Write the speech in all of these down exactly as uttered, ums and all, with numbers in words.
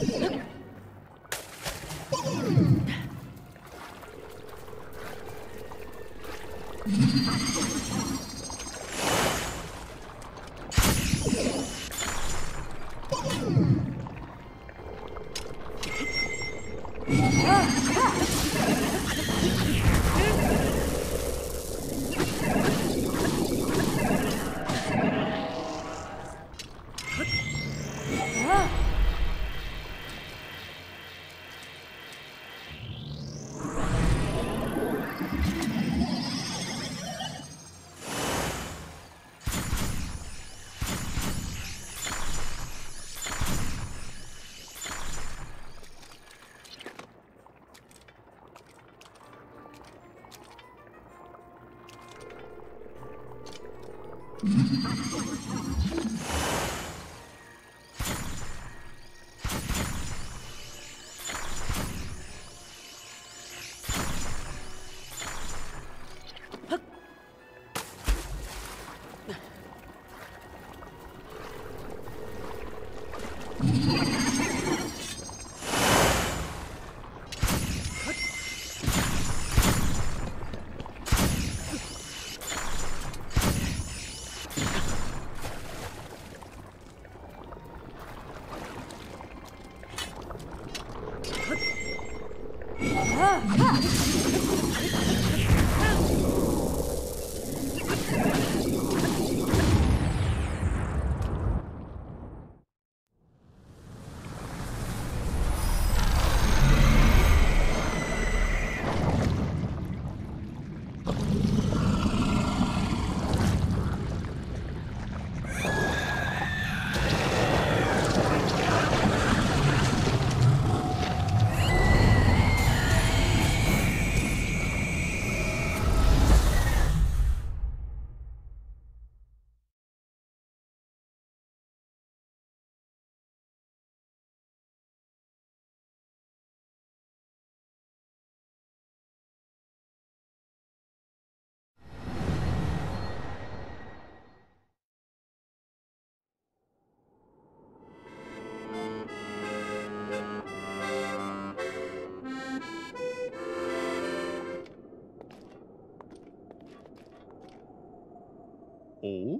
Oh?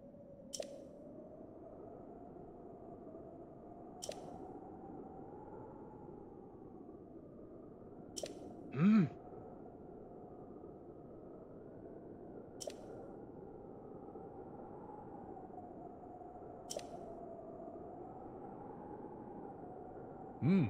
Hmm. Hmm.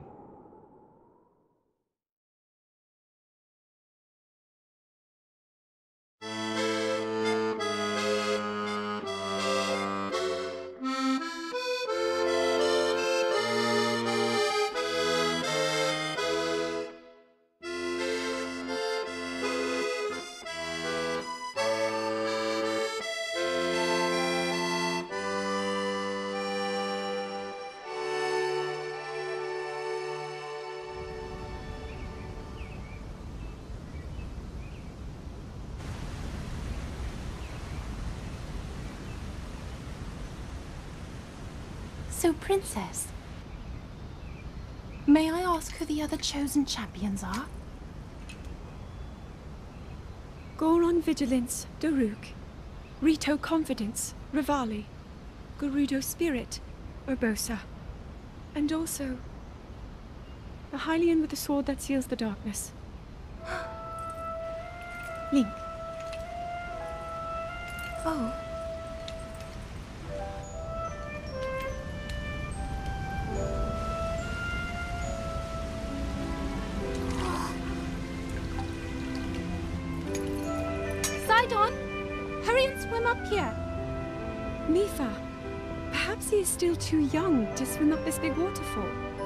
So, Princess, may I ask who the other chosen champions are? Goron Vigilance, Daruk. Rito Confidence, Rivali. Gerudo Spirit, Urbosa. And also, the Hylian with the sword that seals the darkness. Link. Oh. Sidon! Hurry and swim up here! Mipha, perhaps he is still too young to swim up this big waterfall.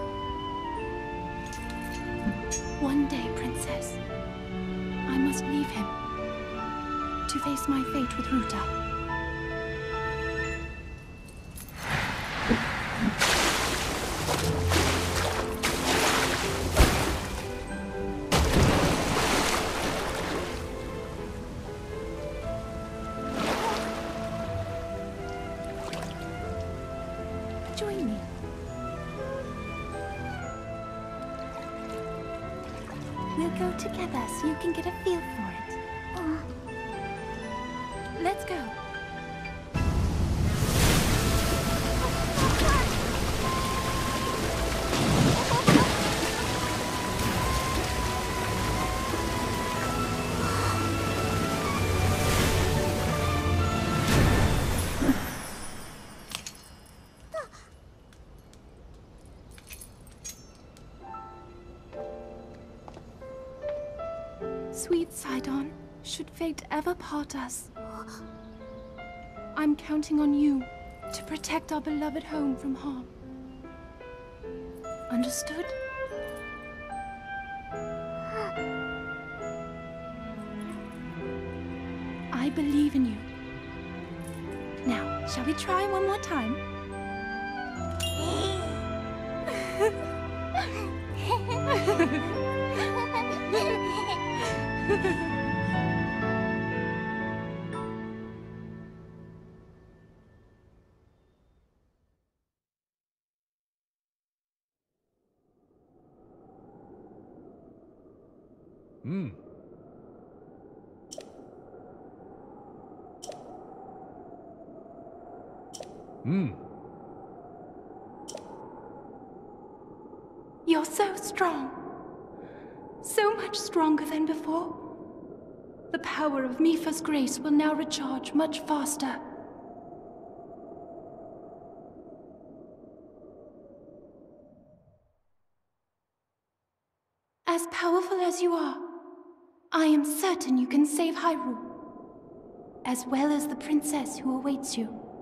One day, Princess, I must leave him to face my fate with Ruta. Join me. We'll go together so you can get a feel for it. Let's go. Sweet Sidon, should fate ever part us, I'm counting on you to protect our beloved home from harm. Understood? I believe in you. Now, shall we try one more time? Hmm. Hmm. You're so strong. So much stronger than before. The power of Mipha's grace will now recharge much faster. As powerful as you are, I am certain you can save Hyrule, as well as the princess who awaits you.